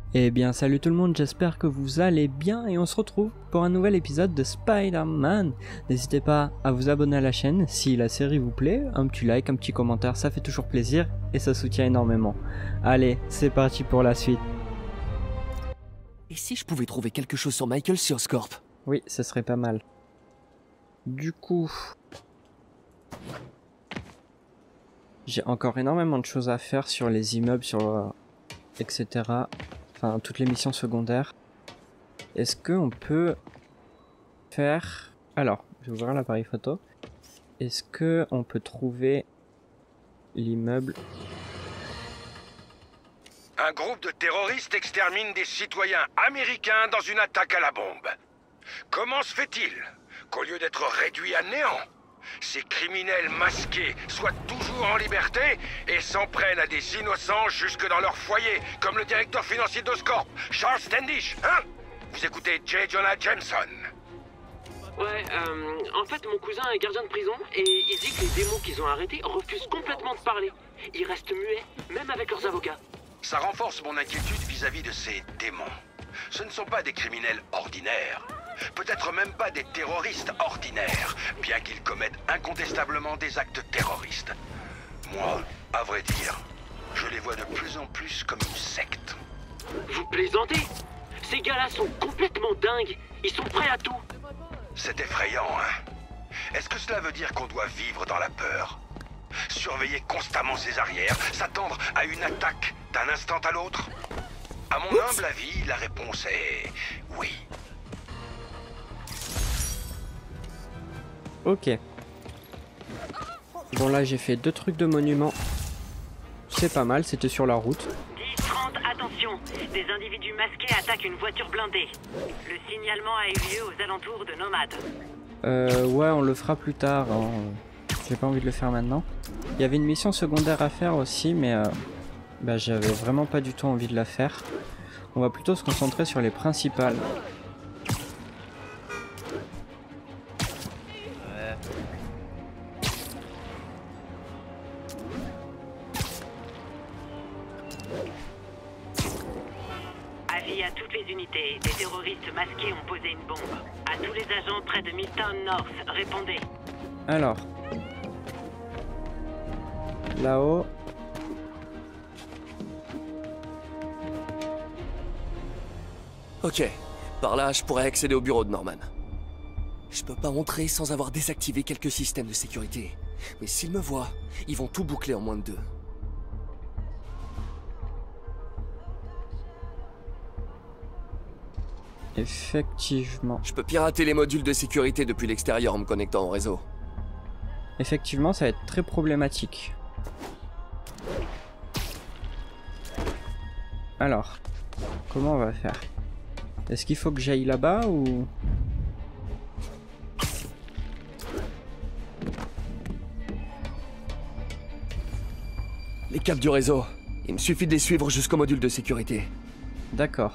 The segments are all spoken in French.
Eh bien salut tout le monde, j'espère que vous allez bien et on se retrouve pour un nouvel épisode de Spider-Man. N'hésitez pas à vous abonner à la chaîne si la série vous plaît, un petit like, un petit commentaire, ça fait toujours plaisir et ça soutient énormément. Allez, c'est parti pour la suite. Et si je pouvais trouver quelque chose sur Michael sur Oscorp? Oui, ce serait pas mal. Du coup... j'ai encore énormément de choses à faire sur les immeubles, sur... etc. Enfin, toutes les missions secondaires. Est-ce qu'on peut faire... Alors, je vais ouvrir l'appareil photo. Est-ce qu'on peut trouver l'immeuble? Un groupe de terroristes extermine des citoyens américains dans une attaque à la bombe. Comment se fait-il qu'au lieu d'être réduits à néant, ces criminels masqués soient toujours en liberté et s'en prennent à des innocents jusque dans leur foyer, comme le directeur financier d'Oscorp, Charles Standish, hein? Vous écoutez J. Jonah Jameson. Ouais, en fait, mon cousin est gardien de prison et il dit que les démons qu'ils ont arrêtés refusent complètement de parler. Ils restent muets, même avec leurs avocats. Ça renforce mon inquiétude vis-à-vis de ces démons. Ce ne sont pas des criminels ordinaires. Peut-être même pas des terroristes ordinaires, bien qu'ils commettent incontestablement des actes terroristes. Moi, à vrai dire, je les vois de plus en plus comme une secte. Vous plaisantez? Ces gars-là sont complètement dingues. Ils sont prêts à tout. C'est effrayant, hein? Est-ce que cela veut dire qu'on doit vivre dans la peur? Surveiller constamment ses arrières, s'attendre à une attaque d'un instant à l'autre? À mon humble avis, la réponse est oui. Ok. Bon là j'ai fait 2 trucs de monument. C'est pas mal, c'était sur la route. 10-30, attention. Des individus masqués attaquent une voiture blindée. Le signalement a eu lieu aux alentours de Nomad. Ouais, on le fera plus tard. Hein. J'ai pas envie de le faire maintenant. Il y avait une mission secondaire à faire aussi, mais bah, j'avais vraiment pas du tout envie de la faire. On va plutôt se concentrer sur les principales. Avis à toutes les unités. Des terroristes masqués ont posé une bombe. À tous les agents près de Milton North, répondez. Alors. Là-haut. Ok, par là je pourrais accéder au bureau de Norman. Je peux pas entrer sans avoir désactivé quelques systèmes de sécurité. Mais s'ils me voient, ils vont tout boucler en moins de 2. Effectivement. Je peux pirater les modules de sécurité depuis l'extérieur en me connectant au réseau. Effectivement, ça va être très problématique. Alors, comment on va faire? Est-ce qu'il faut que j'aille là-bas ou... Les câbles du réseau, il me suffit de les suivre jusqu'au module de sécurité. D'accord.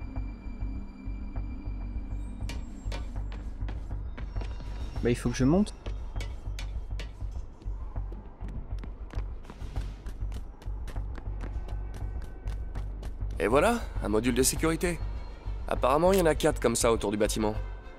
Bah il faut que je monte. Et voilà, un module de sécurité. Apparemment, il y en a 4 comme ça autour du bâtiment.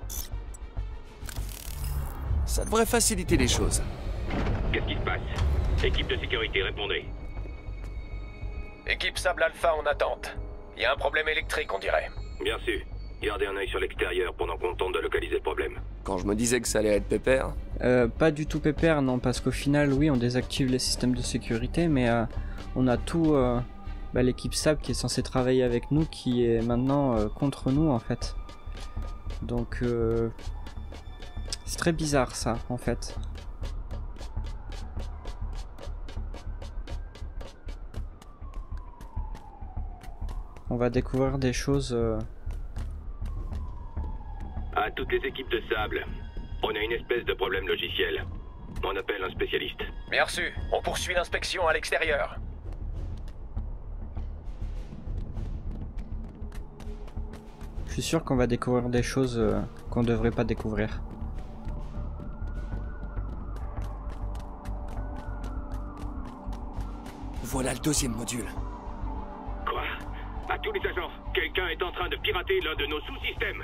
Ça devrait faciliter les choses. Qu'est-ce qui se passe? Équipe de sécurité, répondez. Équipe Sable Alpha en attente. Il y a un problème électrique, on dirait. Bien sûr. Gardez un œil sur l'extérieur pendant qu'on tente de localiser le problème. Quand je me disais que ça allait être pépère... Pas du tout pépère, non, parce qu'au final, oui, on désactive les systèmes de sécurité, mais on a tout... bah, l'équipe SAB qui est censée travailler avec nous, qui est maintenant contre nous, en fait. Donc, c'est très bizarre, ça, en fait. On va découvrir des choses... À toutes les équipes de sable, on a une espèce de problème logiciel. On appelle un spécialiste. Bien reçu. On poursuit l'inspection à l'extérieur. Je suis sûr qu'on va découvrir des choses qu'on devrait pas découvrir. Voilà le deuxième module. Quoi? À tous les agents. Quelqu'un est en train de pirater l'un de nos sous-systèmes.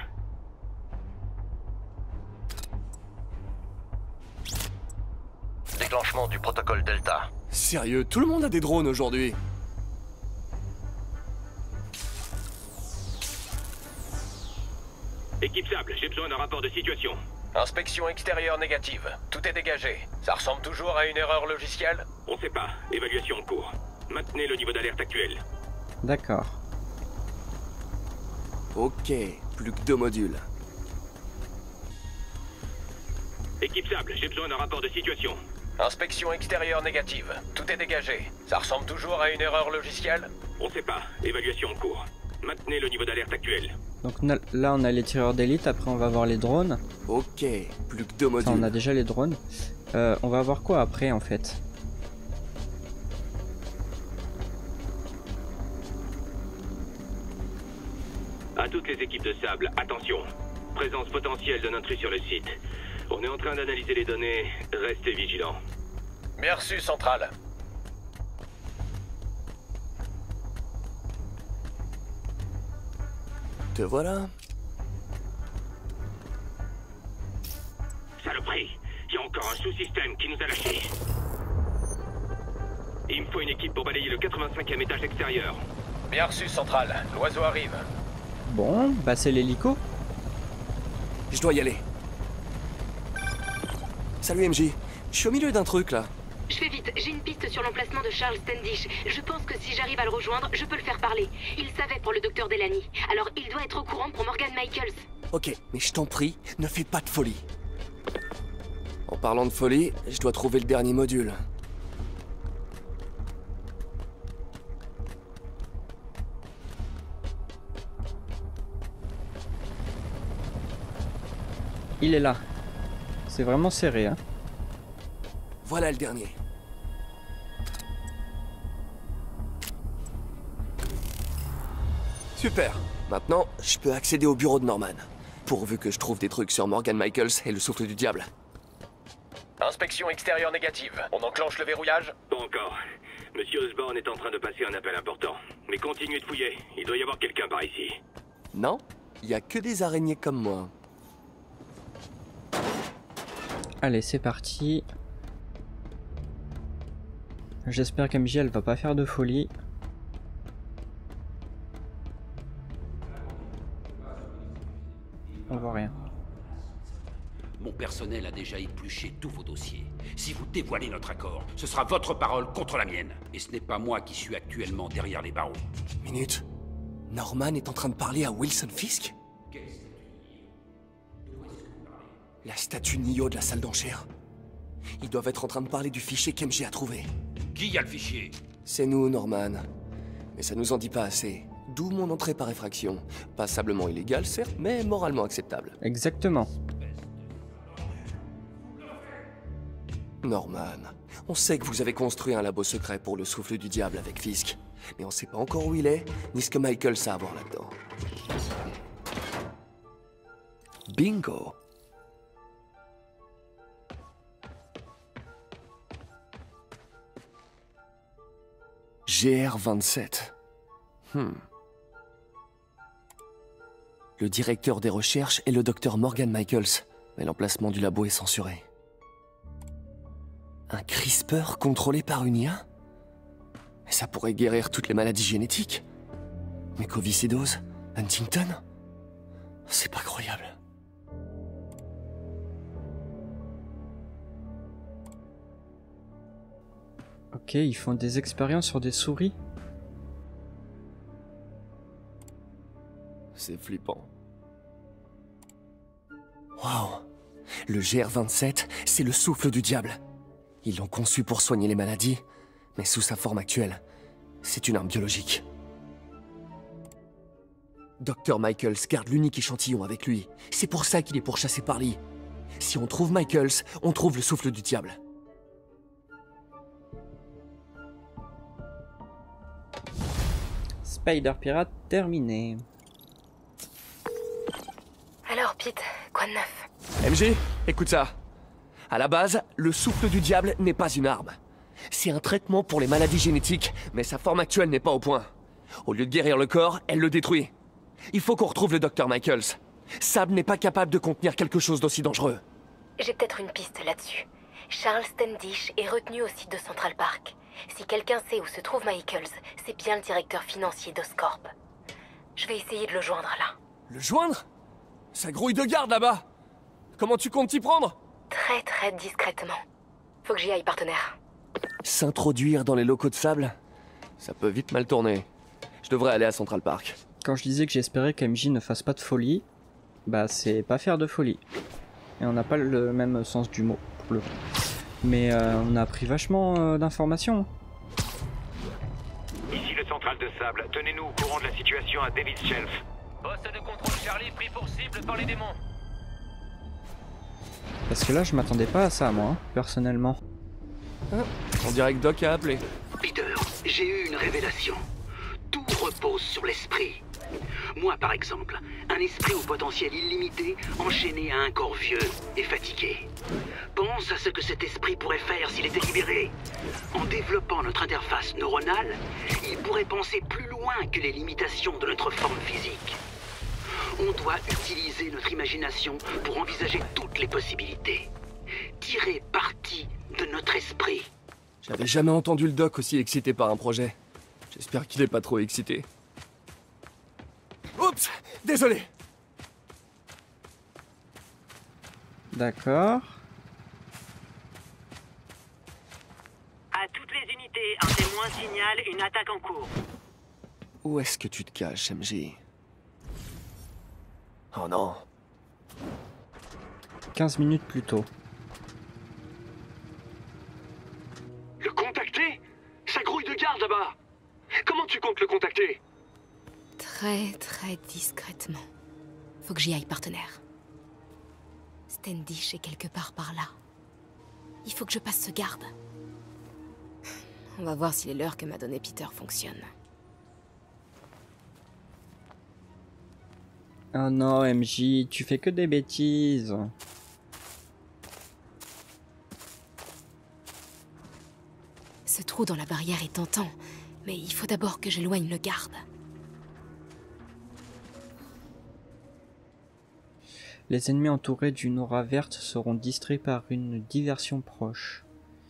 Déclenchement du protocole Delta. Sérieux, tout le monde a des drones aujourd'hui. Équipe Sable, j'ai besoin d'un rapport de situation. Inspection extérieure négative. Tout est dégagé. Ça ressemble toujours à une erreur logicielle? On sait pas. Évaluation en cours. Maintenez le niveau d'alerte actuel. D'accord. Ok, plus que 2 modules. Équipe Sable, j'ai besoin d'un rapport de situation. Inspection extérieure négative. Tout est dégagé. Ça ressemble toujours à une erreur logicielle? On sait pas. Évaluation en cours. Maintenez le niveau d'alerte actuel. Donc là on a les tireurs d'élite, après on va voir les drones. Ok, plus que 2 modules. Enfin on a déjà les drones. On va voir quoi après en fait? À toutes les équipes de Sable, attention. Présence potentielle d'un intrus sur le site. On est en train d'analyser les données. Restez vigilants. Bien reçu, Centrale. Te voilà. Saloperie, il y a encore un sous-système qui nous a lâchés. Il me faut une équipe pour balayer le 85e étage extérieur. Bien reçu, Centrale. L'oiseau arrive. Bon, bah c'est l'hélico. Je dois y aller. Salut MJ. Je suis au milieu d'un truc là. Je fais vite, j'ai une piste sur l'emplacement de Charles Standish. Je pense que si j'arrive à le rejoindre, je peux le faire parler. Il savait pour le docteur Delany. Alors il doit être au courant pour Morgan Michaels. Ok, mais je t'en prie, ne fais pas de folie. En parlant de folie, je dois trouver le dernier module. Il est là. C'est vraiment serré, hein. Voilà le dernier. Super. Maintenant, je peux accéder au bureau de Norman. Pourvu que je trouve des trucs sur Morgan Michaels et le souffle du diable. Inspection extérieure négative. On enclenche le verrouillage? Pas encore. Monsieur Osborne est en train de passer un appel important. Mais continuez de fouiller. Il doit y avoir quelqu'un par ici. Non, il y a que des araignées comme moi. Allez, c'est parti. J'espère qu'MJ elle va pas faire de folie. On voit rien. Mon personnel a déjà épluché tous vos dossiers. Si vous dévoilez notre accord, ce sera votre parole contre la mienne. Et ce n'est pas moi qui suis actuellement derrière les barreaux. Minute. Norman est en train de parler à Wilson Fisk? La statue Nio de la salle d'enchères. Ils doivent être en train de parler du fichier qu'MJ a trouvé. Qui a le fichier? C'est nous, Norman. Mais ça nous en dit pas assez. D'où mon entrée par effraction. Passablement illégale, certes, mais moralement acceptable. Exactement. Norman, on sait que vous avez construit un labo secret pour le souffle du diable avec Fisk. Mais on sait pas encore où il est, ni ce que Michaels a à voir là-dedans. Bingo! GR-27. Le directeur des recherches est le docteur Morgan Michaels, mais l'emplacement du labo est censuré. Un CRISPR contrôlé par une IA? Mais ça pourrait guérir toutes les maladies génétiques. Mucoviscidose, Huntington? C'est pas croyable. Ok, ils font des expériences sur des souris. C'est flippant. Waouh! Le GR-27, c'est le souffle du diable. Ils l'ont conçu pour soigner les maladies, mais sous sa forme actuelle, c'est une arme biologique. Dr. Michaels garde l'unique échantillon avec lui. C'est pour ça qu'il est pourchassé par Lee. Si on trouve Michaels, on trouve le souffle du diable. Spider Pirate terminé. Alors Pete, quoi de neuf? MJ, écoute ça. À la base, le souffle du diable n'est pas une arme. C'est un traitement pour les maladies génétiques, mais sa forme actuelle n'est pas au point. Au lieu de guérir le corps, elle le détruit. Il faut qu'on retrouve le Dr. Michaels. Sable n'est pas capable de contenir quelque chose d'aussi dangereux. J'ai peut-être une piste là-dessus. Charles Standish est retenu au site de Central Park. Si quelqu'un sait où se trouve Michaels, c'est bien le directeur financier d'Oscorp. Je vais essayer de le joindre là. Le joindre? Ça grouille de garde là-bas. Comment tu comptes t'y prendre? Très très discrètement. Faut que j'y aille, partenaire. S'introduire dans les locaux de Sable? Ça peut vite mal tourner. Je devrais aller à Central Park. Quand je disais que j'espérais qu'MJ ne fasse pas de folie, bah c'est pas faire de folie. Et on n'a pas le même sens du mot, pour le coup. Mais on a appris vachement d'informations. Ici le central de Sable. Tenez-nous au courant de la situation à Davis Shelf. Poste de contrôle Charlie pris pour cible par les démons. Parce que là, je m'attendais pas à ça, moi, hein, personnellement. On dirait que Doc a appelé. Peter, j'ai eu une révélation. Tout repose sur l'esprit. Moi, par exemple, un esprit au potentiel illimité, enchaîné à un corps vieux et fatigué. Pense à ce que cet esprit pourrait faire s'il était libéré. En développant notre interface neuronale, il pourrait penser plus loin que les limitations de notre forme physique. On doit utiliser notre imagination pour envisager toutes les possibilités. Tirer parti de notre esprit. J'avais jamais entendu le Doc aussi excité par un projet. J'espère qu'il est pas trop excité. Oups! Désolé! D'accord. À toutes les unités, un témoin signale une attaque en cours. Où est-ce que tu te caches, MJ? Oh non. 15 minutes plus tôt. Le contacter? Ça grouille de garde là-bas. Comment tu comptes le contacter? Très très discrètement. Faut que j'y aille, partenaire. Standish est quelque part par là. Il faut que je passe ce garde. On va voir si les leurres que m'a donné Peter fonctionnent. Oh non, MJ, tu fais que des bêtises. Ce trou dans la barrière est tentant, mais il faut d'abord que j'éloigne le garde. Les ennemis entourés d'une aura verte seront distraits par une diversion proche.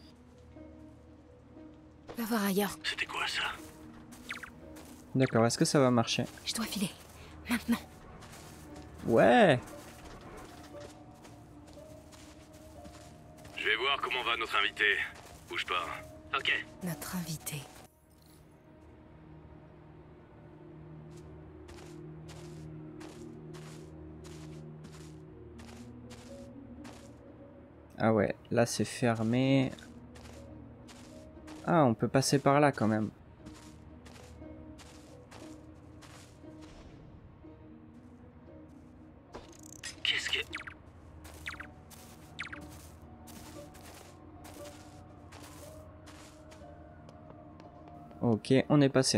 Va voir ailleurs. C'était quoi ça? D'accord, est-ce que ça va marcher? Je dois filer. Maintenant. Ouais! Je vais voir comment va notre invité. Bouge pas. Ok. Notre invité. Ah ouais, là c'est fermé. Ah, on peut passer par là quand même. Qu'est-ce que... Ok, on est passé.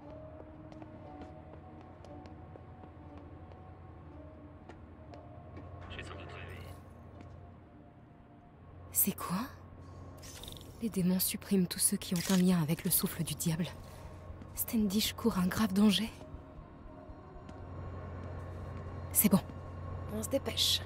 C'est quoi? Les démons suppriment tous ceux qui ont un lien avec le souffle du diable. Standish court un grave danger. C'est bon. On se dépêche.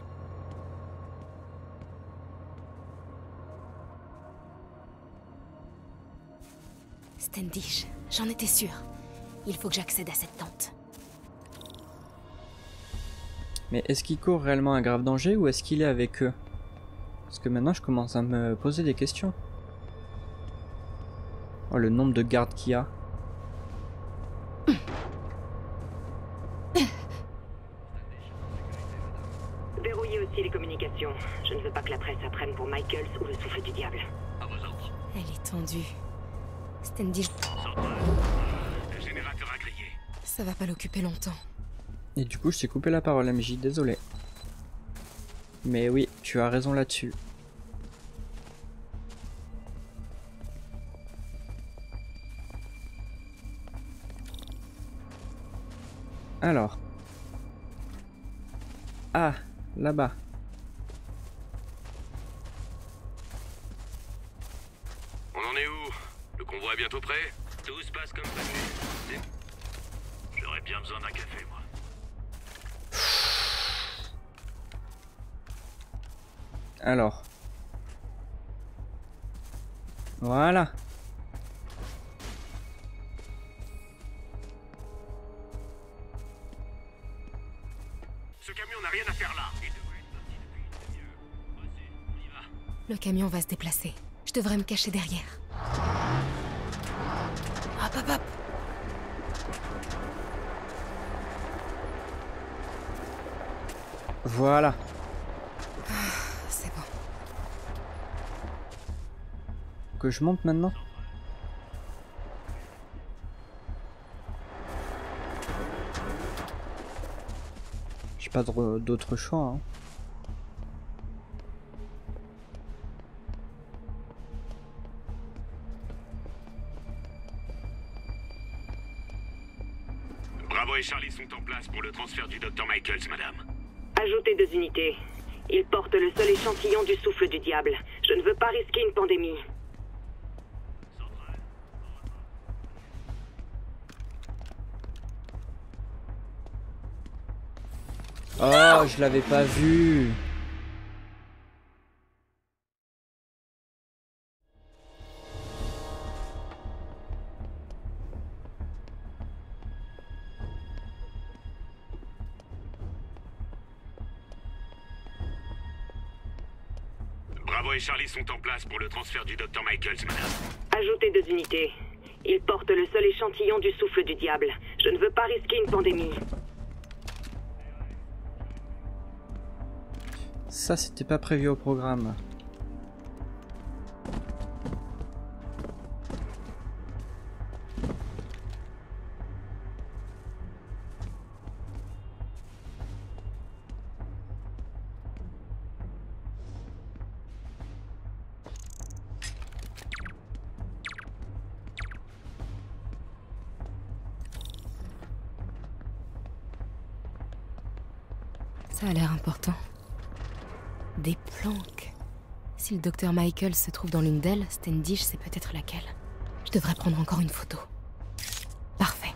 Standish, j'en étais sûre. Il faut que j'accède à cette tente. Mais est-ce qu'il court réellement un grave danger ou est-ce qu'il est avec eux? Parce que maintenant je commence à me poser des questions. Oh, le nombre de gardes qu'il y a. Verrouillez aussi les communications. Je ne veux pas que la presse apprenne pour Michaels ou le souffle du diable. À vos ordres. Elle est tendue. Standish, Le générateur a grillé. ça va pas l'occuper longtemps. Et du coup je t'ai coupé la parole MJ, désolé. Mais oui, tu as raison là-dessus. Alors. Ah, là-bas. On en est où? Le convoi est bientôt prêt? Tout se passe comme prévu. bien besoin d'un café, moi. Alors. Voilà. Ce camion n'a rien à faire là. Il devrait être parti depuis une demi-heure. Vas-y, on y va. Le camion va se déplacer. Je devrais me cacher derrière. Hop, hop, hop. Voilà. C'est bon. Que je monte maintenant? J'ai pas d'autre choix, hein. Bravo et Charlie sont en place pour le transfert du Dr. Michaels, madame. Ajoutez 2 unités. Il porte le seul échantillon du souffle du diable. Je ne veux pas risquer une pandémie. Oh, je l'avais pas vu. Bravo et Charlie sont en place pour le transfert du Dr. Michaels, madame. Ajoutez 2 unités. Il porte le seul échantillon du souffle du diable. Je ne veux pas risquer une pandémie. Ça, c'était pas prévu au programme. Ça a l'air important. Des planques. Si le docteur Michael se trouve dans l'une d'elles, Standish sait peut-être laquelle. Je devrais prendre encore une photo. Parfait.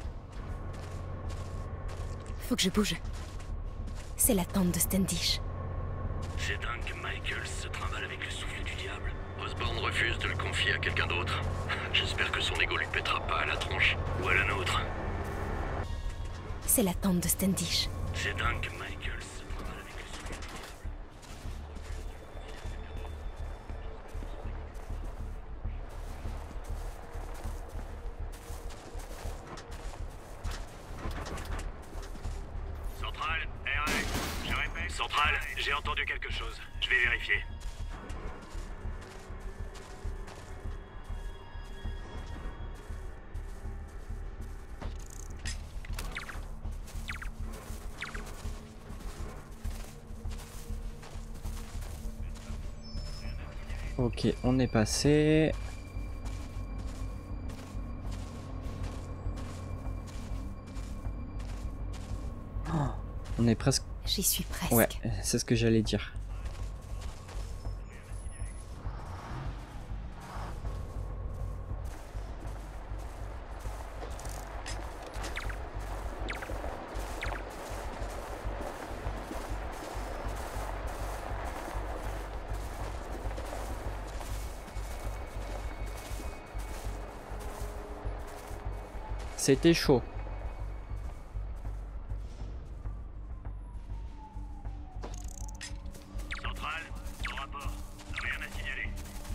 Faut que je bouge. C'est la tente de Standish. C'est dingue que Michaels se trimballe avec le souffle du diable. Osborn refuse de le confier à quelqu'un d'autre. J'espère que son ego lui pètera pas à la tronche. Ou à la nôtre. C'est la tente de Standish. C'est dingue que Michaels se trimballe avec le souffle du diable. Centrale, RA, je répète. Centrale, j'ai entendu quelque chose. Je vais vérifier. Ok, on est passé. Oh, on est presque... J'y suis presque. Ouais, c'est ce que j'allais dire. C'était chaud. Centrale, en rapport. Rien à signaler.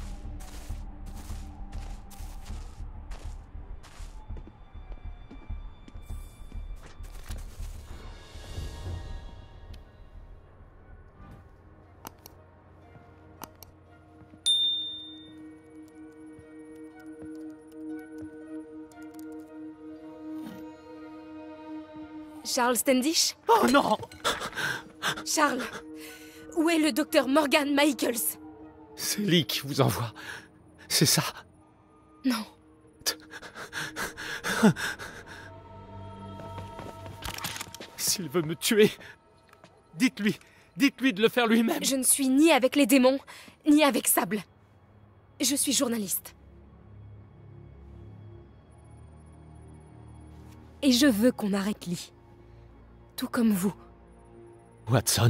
Charles Standish? Oh non! Charles, où est le docteur Morgan Michaels? C'est Lee qui vous envoie. C'est ça? Non. S'il veut me tuer, dites-lui de le faire lui-même. Je ne suis ni avec les démons, ni avec Sable. Je suis journaliste. Et je veux qu'on arrête Lee. Tout comme vous. Watson.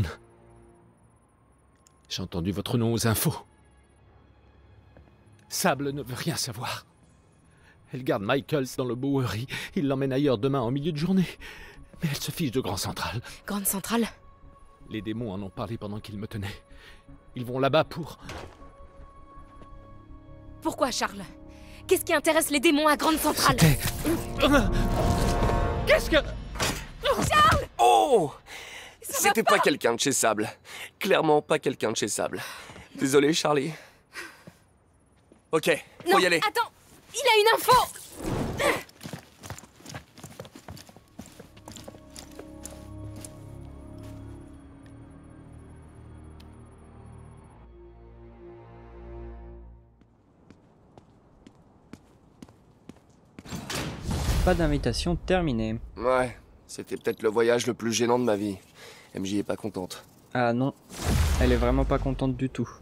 J'ai entendu votre nom aux infos. Sable ne veut rien savoir. Elle garde Michaels dans le Bowery. Il l'emmène ailleurs demain en milieu de journée. Mais elle se fiche de Grand Central. Grande Centrale? Les démons en ont parlé pendant qu'ils me tenaient. Ils vont là-bas pour... Pourquoi, Charles? Qu'est-ce qui intéresse les démons à Grande Centrale? C'était... Qu'est-ce que... Charles! Oh! C'était pas quelqu'un de chez Sable. Clairement pas quelqu'un de chez Sable. Désolé, Charlie. Ok, faut y aller. Attends! Il a une info! Pas d'invitation terminée. Ouais, c'était peut-être le voyage le plus gênant de ma vie. MJ est pas contente. Ah non, elle est vraiment pas contente du tout.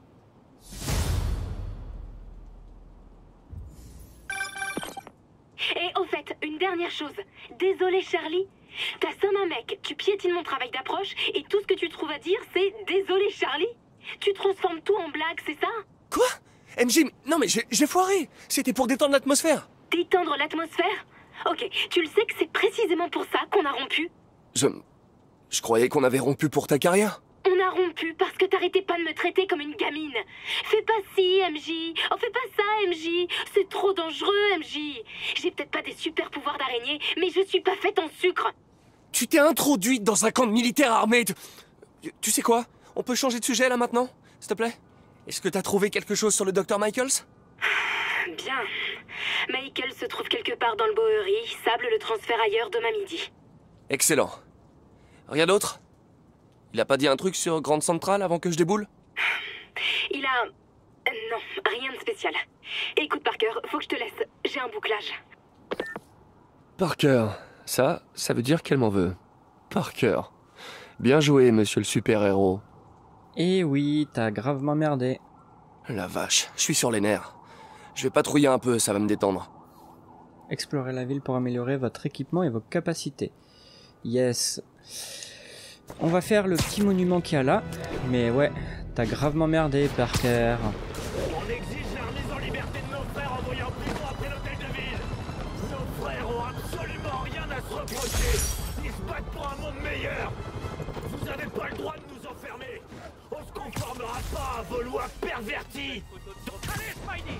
Et au fait, une dernière chose. Désolé Charlie. T'assommes un mec, tu piétines mon travail d'approche, et tout ce que tu trouves à dire, c'est « Désolé Charlie ». Tu transformes tout en blague, c'est ça? Quoi? MJ, non mais j'ai foiré. C'était pour détendre l'atmosphère. Détendre l'atmosphère? Ok, tu le sais que c'est précisément pour ça qu'on a rompu? Je croyais qu'on avait rompu pour ta carrière. On a rompu parce que t'arrêtais pas de me traiter comme une gamine. Fais pas ci, MJ. Oh, fais pas ça, MJ. C'est trop dangereux, MJ. J'ai peut-être pas des super pouvoirs d'araignée, mais je suis pas faite en sucre. Tu t'es introduite dans un camp de militaires armés. Tu sais quoi? On peut changer de sujet là maintenant? S'il te plaît? Est-ce que t'as trouvé quelque chose sur le Dr. Michaels? Bien. Michael se trouve quelque part dans le Bowery. Sable le transfert ailleurs demain midi. Excellent. Rien d'autre? Il a pas dit un truc sur Grande Centrale avant que je déboule? Il a... Non, rien de spécial. Écoute Parker, faut que je te laisse. J'ai un bouclage. Parker, ça veut dire qu'elle m'en veut. Parker. Bien joué, monsieur le super-héros. Et oui, t'as gravement merdé. La vache, je suis sur les nerfs. Je vais patrouiller un peu, ça va me détendre. Explorez la ville pour améliorer votre équipement et vos capacités. Yes. On va faire le petit monument qu'il y a là. Mais ouais, t'as gravement merdé, Parker. On exige la remise en liberté de nos frères envoyés en prison après l'hôtel de ville. Nos frères ont absolument rien à se reprocher. Ils se battent pour un monde meilleur. Vous avez pas le droit de nous enfermer. On se conformera pas à vos lois perverties. Donc allez, Spidey!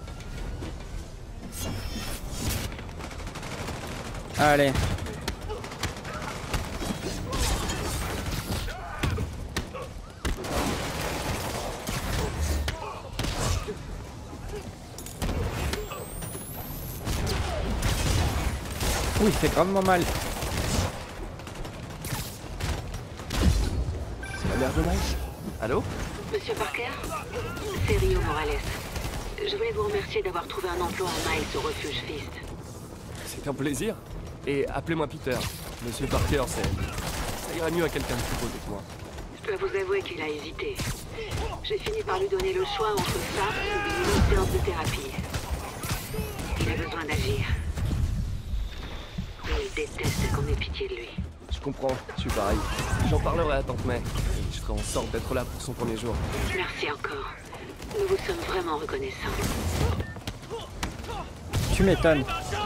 Allez. Ouh, il fait gravement mal. C'est la mère de Mike? Allô? Monsieur Parker, c'est Rio Morales. Je voulais vous remercier d'avoir trouvé un emploi à Miles au refuge Fist. C'est un plaisir. Et appelez-moi Peter. Monsieur Parker, ça ira mieux à quelqu'un de plus posé que moi. Je dois vous avouer qu'il a hésité. J'ai fini par lui donner le choix entre ça et une séance de thérapie. Il a besoin d'agir. Il déteste qu'on ait pitié de lui. Je comprends, je suis pareil. J'en parlerai à Tante May. Je ferai en sorte d'être là pour son premier jour. Merci encore. Nous vous sommes vraiment reconnaissants. Tu m'étonnes.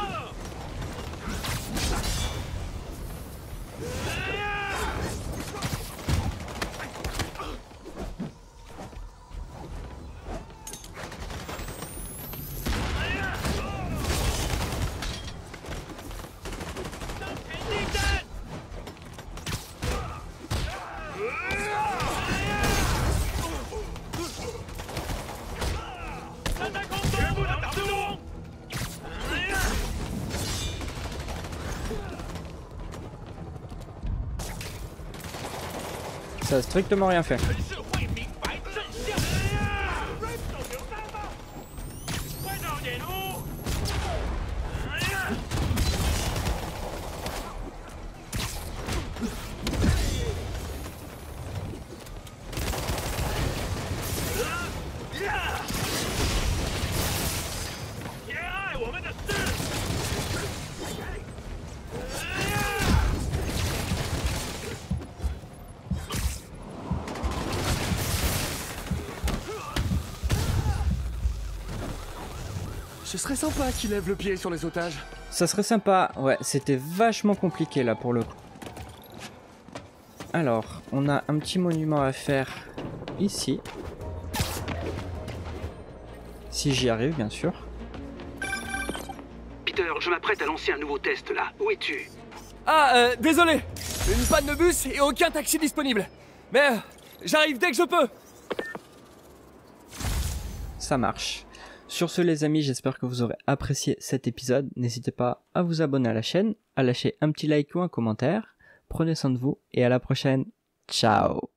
Ça a strictement rien fait. Ce serait sympa qu'il lève le pied sur les otages. Ça serait sympa, ouais, c'était vachement compliqué là pour le coup. Alors, on a un petit monument à faire ici. Si j'y arrive, bien sûr. Peter, je m'apprête à lancer un nouveau test là. Où es-tu? Ah, désolé. Une panne de bus et aucun taxi disponible. Mais j'arrive dès que je peux. Ça marche. Sur ce les amis, j'espère que vous aurez apprécié cet épisode. N'hésitez pas à vous abonner à la chaîne, à lâcher un petit like ou un commentaire. Prenez soin de vous et à la prochaine. Ciao.